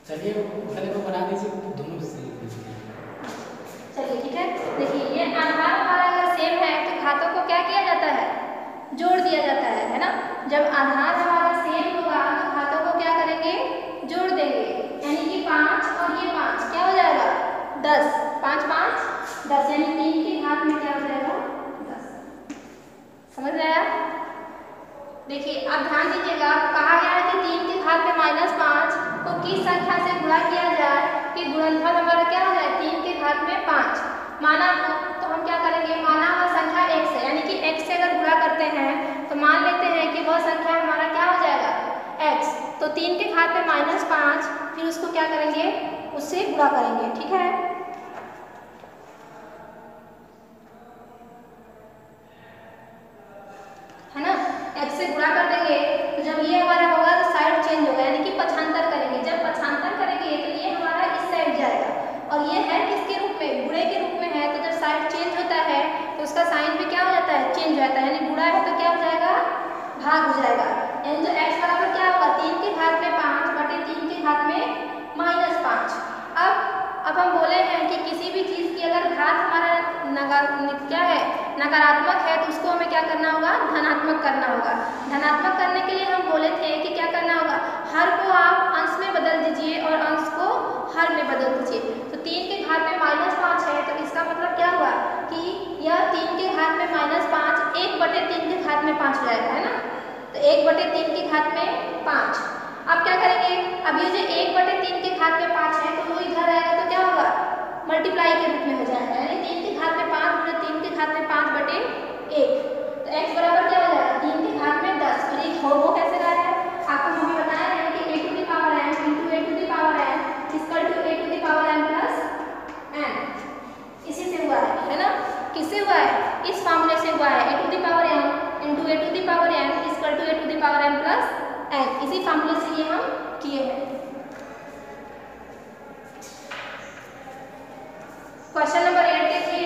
चलिए पहले को बना दीजिए दोनों से। चलिए ठीक है, देखिए ये आधार हमारा अगर सेम है तो घातों को क्या किया जाता है, जोड़ दिया जाता है ना। जब आधार हमारा सेम होगा तो घातों को क्या करेंगे, जोड़ देंगे, यानी कि 5 और ये 5 क्या हो जाएगा 10, 5 5 10, यानी 3 के घात में क्या हो जाएगा 10। समझ में आया? देखिए अब ध्यान दीजिएगा, कहा गया है कि 3 के घात में -5 को किस संख्या से गुणा किया जाए कि गुणनफल हमारा क्या हो जाए 3 के घात में 5 माना हो। तो हम क्या करेंगे, माना हुआ संख्या x है, यानी कि x से अगर गुणा करते हैं तो मान लेते हैं कि वह संख्या हमारा क्या हो जाएगा x। तो 3 के घात में -5, फिर उसको क्या करेंगे, उससे गुणा करेंगे, ठीक है। है ना, x से गुणा कर देंगे तो जब ये हमारा होगा तो साइड चेंज होगा, यानी कि पक्षांतर करेंगे। जब पक्षांतर करेंगे तो ये हमारा इस साइड जाएगा, और ये है किसके रूप में, गुणे के रूप में है। तो जब साइड चेंज होता है तो उसका साइन भी क्या हो जाता है, चेंज हो जाता है, यानी गुणा है तो क्या हो जाएगा, भाग हो जाएगा। यानी तो x बराबर क्या होगा 3 के घात में 5 बटे 3 के घात में -5। अब हम बोले हैं कि किसी भी चीज़ की अगर घात हमारा क्या है नकारात्मक है तो उसको हमें क्या करना होगा, धनात्मक करना होगा। धनात्मक करने के लिए हम बोले थे कि क्या करना होगा, हर को आप अंश में बदल दीजिए और अंश को हर में बदल दीजिए। तो 3 के घात में -5 है तो इसका मतलब क्या हुआ कि यह 3 के घात में -5 1 बटे 3 के घात में 5 हो जाएगा, है ना। तो 1 बटे 3 के घात में 5। अब क्या करेंगे, अब ये जो 1 बटे 3 के घात में 5 है तो वो इधर आएगा तो क्या होगा, मल्टीप्लाई के रूप में हो जाएगा, यानी 3 के घात में 5 बटे 3 के घात में 5 बटे 1। तो x बराबर क्या हो जाएगा 3 के घात में 10। और ये हो कैसे रहा है, आपको मम्मी बताया है कि a to the power n into a to the power n equal to a to the power n plus n। इसी से हुआ है ना, किससे हुआ है, इस फार्मूले से हुआ है, a to the power n into a to the power n equal to a to the power n plus n। इसी फार्मूले से ये हम किए हैं। क्वेश्चन नंबर 8 देखिए,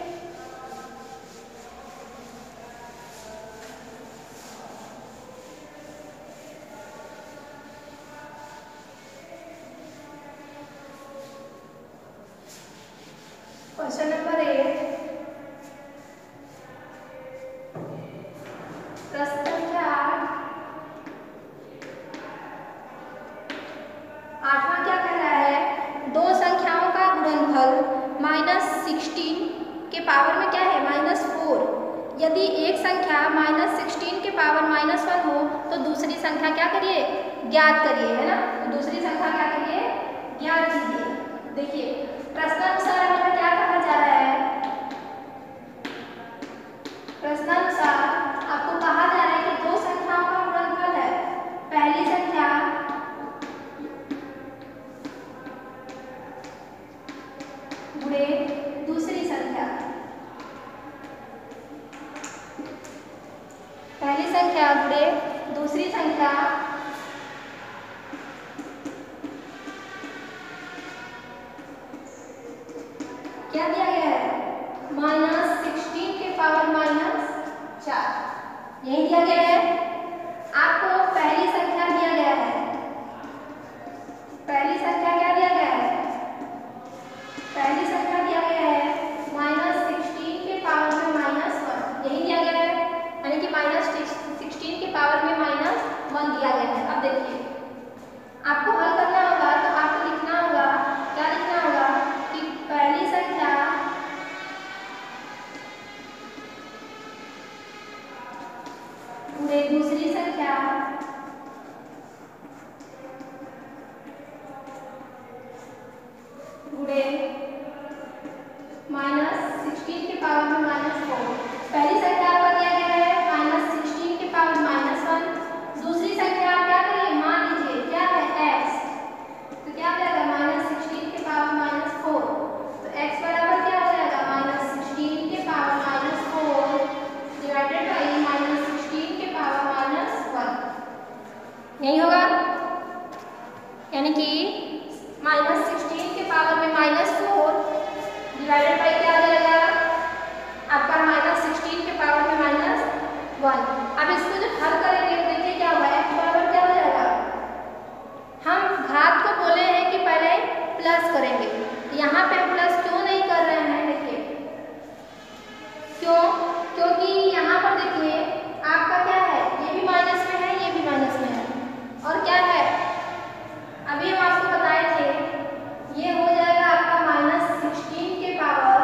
क्वेश्चन नंबर 8 प्रश्न संख्या 8वां क्या कह रहा है, दो संख्याओं का गुणनफल -16 के पावर में क्या है -4। यदि एक संख्या -16 के पावर -1 हो तो दूसरी संख्या क्या करिए, ज्ञात करिए, है ना। तो दूसरी संख्या क्या करिए, ज्ञात कीजिए। देखिए प्रश्नानुसार हमें क्या कहा जा रहा है, प्रश्नानुसार आपको कहा जा रहा है कि दो संख्याओं का गुणनफल है, पहली संख्या गुणे दूसरी संख्या, पहली संख्या गुणे दूसरी संख्या क्या दिया गया है, -16 के पावर -4, यही दिया गया है। आपको पहली संख्या दिया गया है, पहली संख्या क्या दिया गया है, पहली संख्या दिया गया है -16 के पावर में -1, यही दिया गया है, यानी कि -16 के पावर में -1 दिया गया है। अब देखिए आपको हल करना होगा तो आपको लिखना होगा, क्या लिखना होगा कि पहली संख्या गुणे दूसरी संख्या गुणे -16 के पावर में -4। पहली संख्या आपका दिया गया है -16 के पावर -1, दूसरी संख्या आप क्या करिए, मान लीजिए क्या है x, तो क्या हो जाएगा -16 के पावर -4। तो x बराबर क्या हो जाएगा -16 के पावर -4 डिवाइडेड बाई -16 के पावर -1, यही होगा, यानी कि -16 के पावर में -4 डिवाइडेड बाई क्या हो जाएगा आपका -16 के पावर में -1। अब इसको जब हल करेंगे तो देखिए क्या होगा, x बराबर क्या हो जाएगा, हम घात को बोले हैं कि प्लस करेंगे। यहाँ पे हम प्लस क्यों नहीं कर रहे हैं, देखिए क्यों, क्योंकि यहाँ पर देखिए आपका क्या है, ये भी माइनस में है, ये भी माइनस में है, और क्या है अभी हम आपको बताए थे, ये हो जाएगा आपका -16 के पावर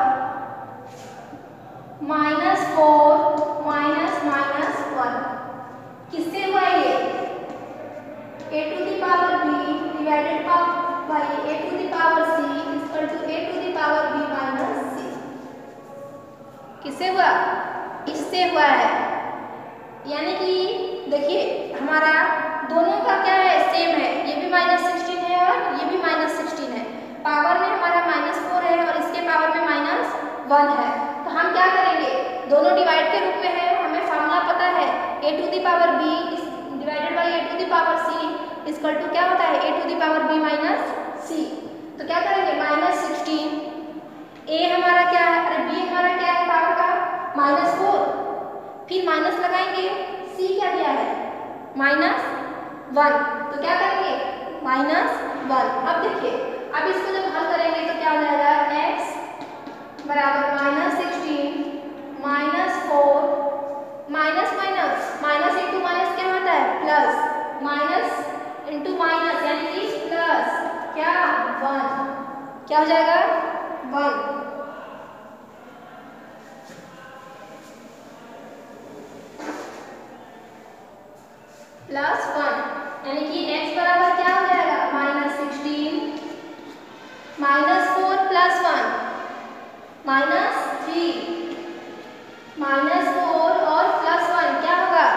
-4 माइनस -1। किससे हुआ ये, a to the power b divided by a to the power c equal to a to the power b minus c। किससे हुआ, इससे हुआ है। यानी कि देखिए हमारा दोनों का क्या है, सेम है, ये भी -16 है और ये भी -16 है। पावर में हमारा -4 है और इसके पावर में -1 है। तो हम क्या करेंगे, दोनों डिवाइड के रूप में है, हमें फॉर्मूला पता है a to the power b divided by a to the power c equal to क्या होता है a to the power b minus c। तो क्या करेंगे -16, a हमारा क्या है, अरे b हमारा क्या है पावर का -4, फिर माइनस लगाएंगे, c क्या दिया है -1, तो क्या करेंगे -1। अब देखिए अब इसको जब हल करेंगे तो क्या हो जाएगा, x बराबर -16 -4 minus minus minus into minus क्या होता है प्लस, माइनस इंटू माइनस यानी कि प्लस क्या 1, क्या हो जाएगा 1। +1 यानी कि x बराबर क्या हो जाएगा -16 -4 +1 -3 -4 और +1 क्या होगा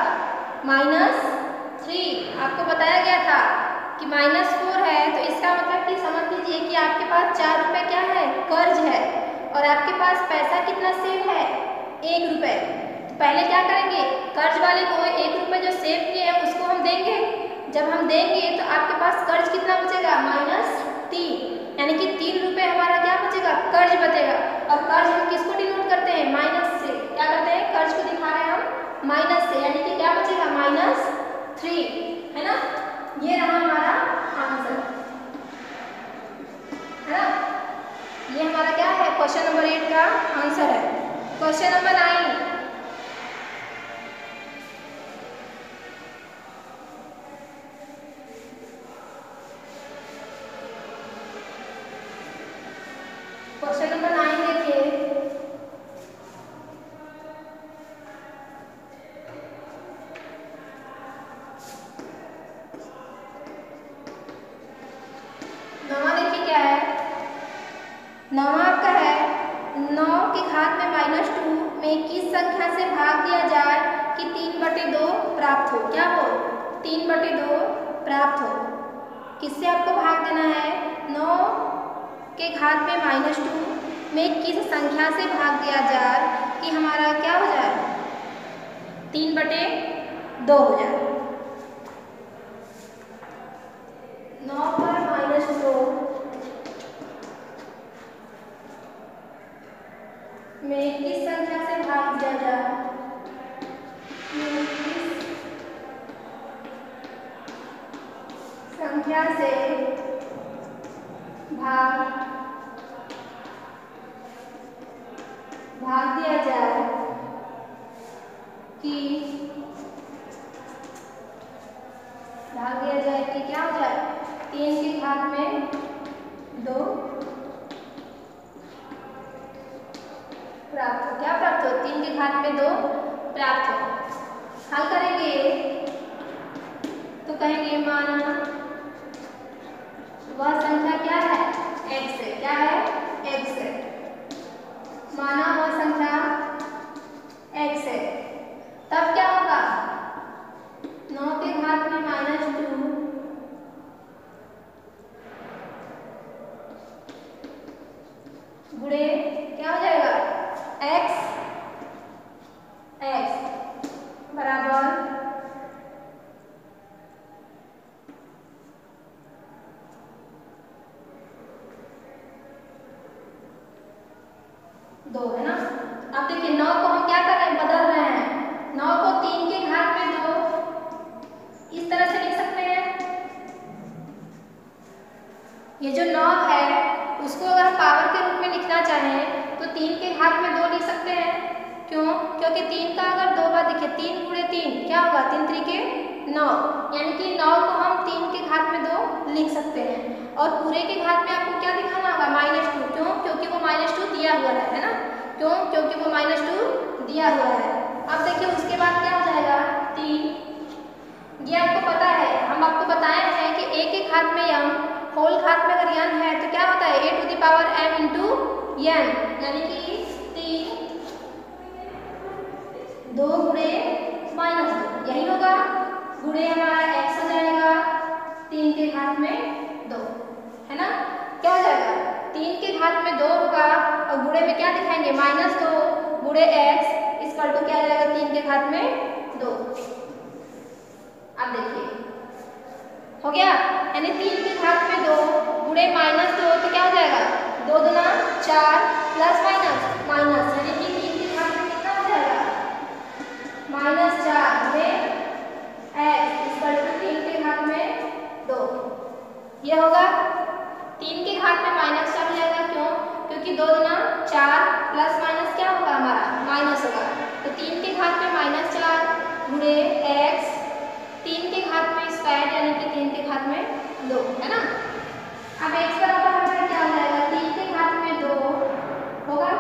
-3। आपको बताया गया था कि -4 है तो इसका मतलब कि समझ लीजिए कि आपके पास 4 रुपए क्या है कर्ज है और आपके पास पैसा कितना सेव है 1 रुपए। तो पहले क्या करेंगे, कर्ज वाले को 1 रुपए जो सेव किए हैं उसको हम देंगे। जब हम देंगे तो आपके पास कर्ज कितना बचेगा -3, यानी कि 3 रुपए हमारा क्या बचेगा कर्ज बचेगा। और कर्ज हम किसको डिनोट करते हैं माइनस से, क्या करते हैं कर्ज को दिखा रहे हैं हम माइनस से, यानी कि क्या बचेगा -3 है ना। ये रहा हमारा आंसर है ना, ये हमारा क्या है क्वेश्चन नंबर 8 का आंसर है। क्वेश्चन नंबर 9, क्वेश्चन नंबर 9 देखिए, नवा देखिए क्या है, नवा आपका है 9 के घात में -2 में किस संख्या से भाग दिया जाए कि 3/2 प्राप्त हो, क्या हो 3/2 प्राप्त हो। किससे आपको भाग देना है, 9 के घात में -2 में किस संख्या से भाग दिया जाए कि हमारा क्या हो जाए 3/2 हो जाए। 9 पर -2 में किस संख्या से भाग दिया जाए, किस संख्या से भाग दिया जाए कि क्या हो जाए 3 के घात में 2 प्राप्त हो, क्या प्राप्त हो 3 के घात में 2 प्राप्त हो। हल करेंगे तो कहेंगे माना वह संख्या क्या है x है, क्या है x है, माना वह संख्या x है, तब क्या होगा 9 के घात में -2 गुणे क्या हो जाएगा x बराबर 2 है ना। अब देखिए 9 को हम क्या कर रहे हैं बदल रहे हैं, 9 को 3 के घात में 2 इस तरह से लिख सकते हैं, ये जो 9 है उसको अगर हम पावर के रूप में लिखना चाहें तो 3 के घात में 2 लिख सकते हैं। क्यों? क्योंकि 3 का अगर 2 बार दिखे 3 गुणे 3 क्या होगा 3 3 के 9, यानी कि 9 को हम 3 के घात में 2 लिख सकते हैं। और पूरे के घात में आपको क्या दिखाना होगा -2। क्यों? क्योंकि वो -2 दिया हुआ है ना। क्यों? क्योंकि वो -2 दिया हुआ है। अब देखिए उसके बाद क्या हो जाएगा 3, ये आपको पता है, हम आपको बताए हैं कि a के घात में m, होल घात में अगर n है तो क्या होता है a to the power m into n, यानी कि 3 2 गुणे -2 यही होगा, गुणे हमारा x हो जाएगा 3 के घात में 2, है ना। क्या हो जाएगा 3 के घात में 2 होगा और गुणे में क्या दिखाएंगे -2 गुणे x इक्वल टू क्या जाएगा 3 के घात में 2। अब देखिए हो गया, यानी 3 के घात में 2 गुणे -2 तो क्या हो जाएगा 2 दूना 4 प्लस माइनस, यानी कि 3 के घात में कितना हो जाएगा -4 गुणे x इक्वल टू 3 के घात में 2। ये होगा 3 के घात में -4 हो जाएगा। क्यों? क्योंकि 2 दूना 4 प्लस माइनस क्या होगा हमारा माइनस होगा, तो 3 के घात में -4 गुणे x 3 के घात में स्क्वायर यानी कि 3 के घात में 2, है ना। अब x बराबर हमारा क्या हो जाएगा 3 के घात में 2 होगा,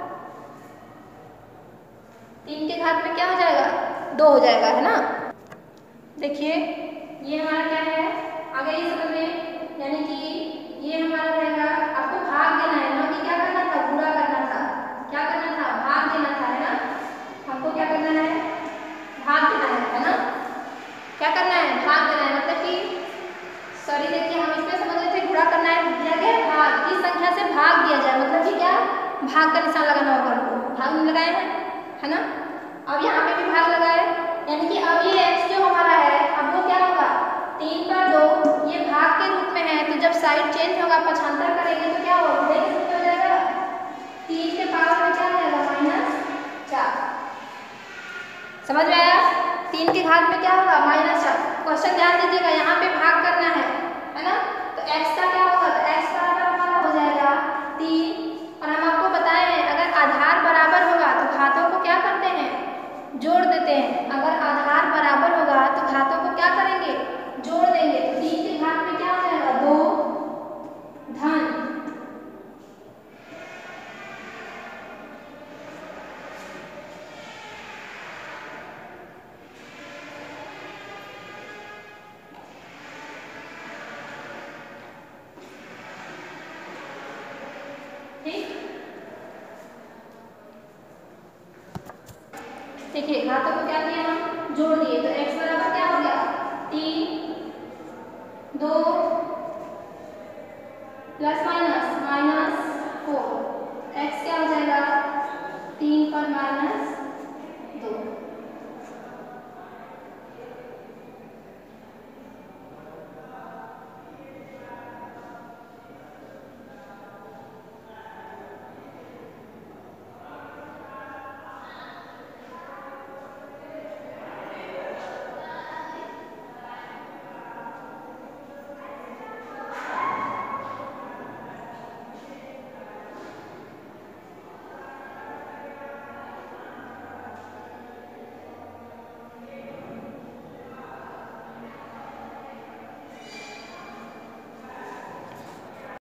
3 के घात में क्या हो जाएगा 2 हो जाएगा, है ना। देखिए ये हमारा क्या है आगे ये समझ में, यानी कि ये हमारा रहेगा, आपको भाग देना है ना कि क्या करना था गुणा करना था, क्या करना था भाग देना था, है ना। हमको क्या करना है भाग देना है ना। क्या करना है भाग देना है, मतलब कि सॉरी देखिए हम इसमें समझ रहे थे गुणा करना है, दिया गया भाग, किस संख्या से भाग दिया जाए, मतलब कि क्या भाग का निशान लगाना होगा हमको, भाग में लगाए हैं, है ना। अब यहाँ पे भी भाग लगाए, यानी कि अब ये x जो हमारा है अब वो क्या होगा 3 पर 2, ये भाग के रूप में है, तो जब साइड चेंज होगा पक्षांतर करेंगे तो क्या होगा गुणे के रूप में हो जाएगा, 3 के पावर में क्या हो जाएगा -4। समझ में आया? 3 के घात में क्या होगा -4। क्वेश्चन ध्यान दीजिएगा, यहाँ पे भाग करना है ना। तो x का क्या होगा, तो x बराबर हमारा हो जाएगा 3, और हम आपको बताए हैं अगर आधार बराबर होगा तो घातों को क्या करते हैं जोड़ देते हैं, अगर आधार बराबर होगा तो घातों को क्या करेंगे जोड़ देंगे। तो 3 के घात में क्या हो जाएगा 2 धन, देखिए घातों को क्या किया हम जोड़ दिए, तो x बराबर क्या हो गया 3 2 प्लस माइनस -4, x क्या हो जाएगा 3 पर -4